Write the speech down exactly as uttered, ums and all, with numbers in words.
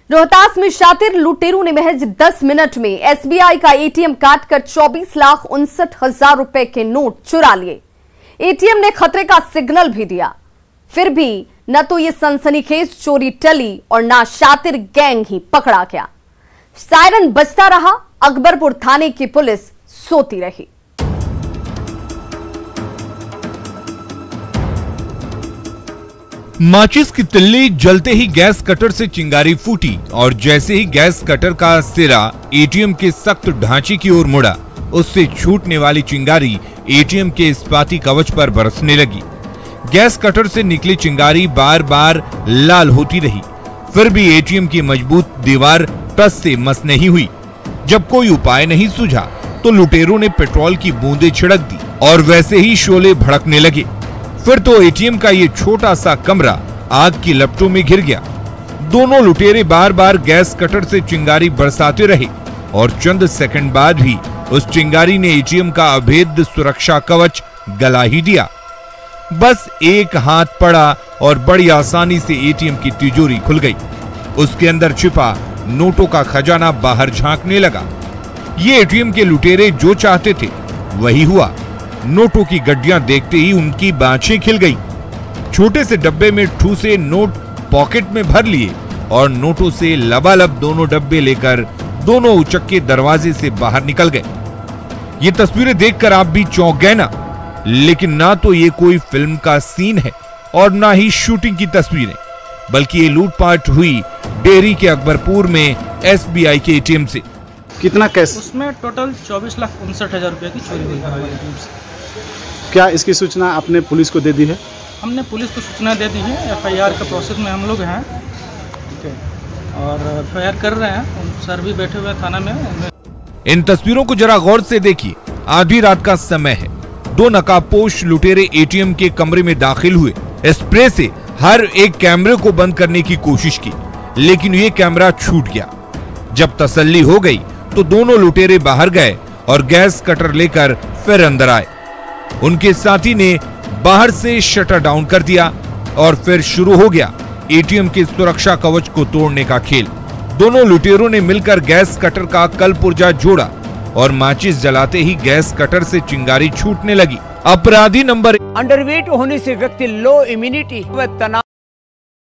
रोहतास में शातिर लुटेरों ने महज दस मिनट में एसबीआई का एटीएम काटकर चौबीस लाख उनसठ हजार रुपए के नोट चुरा लिए। एटीएम ने खतरे का सिग्नल भी दिया, फिर भी न तो ये सनसनीखेज चोरी टली और ना शातिर गैंग ही पकड़ा गया। सायरन बजता रहा, अकबरपुर थाने की पुलिस सोती रही। माचिस की तिल्ली जलते ही गैस कटर से चिंगारी फूटी और जैसे ही गैस कटर का सिरा एटीएम के सख्त ढांचे की ओर मुड़ा, उससे छूटने वाली चिंगारी एटीएम के इस्पाती कवच पर बरसने लगी। गैस कटर से निकली चिंगारी बार बार लाल होती रही, फिर भी एटीएम की मजबूत दीवार टस से मस नहीं हुई। जब कोई उपाय नहीं सूझा तो लुटेरों ने पेट्रोल की बूंदें छिड़क दी और वैसे ही शोले भड़कने लगे। फिर तो एटीएम का ये छोटा सा कमरा आग की लपटों में घिर गया। दोनों लुटेरे बार बार गैस कटर से चिंगारी बरसाते रहे और चंद सेकंड बाद ही उस चिंगारी ने एटीएम का अभेद्य सुरक्षा कवच गला ही दिया। बस एक हाथ पड़ा और बड़ी आसानी से एटीएम की तिजोरी खुल गई। उसके अंदर छिपा नोटों का खजाना बाहर झांकने लगा। ये एटीएम के लुटेरे जो चाहते थे वही हुआ। नोटों की गड्डियां देखते ही उनकी बाँछें खिल गई। छोटे से डब्बे में ठूसे नोट पॉकेट में भर लिए और नोटों से लबालब दोनों डब्बे लेकर दोनों उचक्के दरवाजे से बाहर निकल गए। ये तस्वीरें देखकर आप भी चौंक गए ना, लेकिन ना तो ये कोई फिल्म का सीन है और ना ही शूटिंग की तस्वीरें, बल्कि ये लूटपाट हुई डेरी के अकबरपुर में एसबीआई के एटीएम से। कितना कैश? उसमें टोटल चौबीस लाख उनसठ हजार रुपये की चोरी हुई है। क्या इसकी सूचना आपने पुलिस को दे दी है? हमने पुलिस को सूचना दे दी है। एफआईआर का प्रोसेस में हम लोग हैं, ठीक है, और एफआईआर कर रहे हैं। सर भी बैठे हुए थाना में। इन तस्वीरों को जरा गौर से देखिए। आधी रात का समय है। दो नकाबपोश लुटेरे एटीएम के कमरे में दाखिल हुए। स्प्रे से हर एक कैमरे को बंद करने की कोशिश की, लेकिन ये कैमरा छूट गया। जब तसल्ली हो गई तो दोनों लुटेरे बाहर गए और गैस कटर लेकर फिर अंदर आए। उनके साथी ने बाहर से शटर डाउन कर दिया और फिर शुरू हो गया एटीएम के सुरक्षा कवच को तोड़ने का खेल। दोनों लुटेरों ने मिलकर गैस कटर का कलपुर्जा जोड़ा और माचिस जलाते ही गैस कटर से चिंगारी छूटने लगी। अपराधी नंबर अंडरवेट होने से व्यक्ति लो इम्यूनिटी व तनाव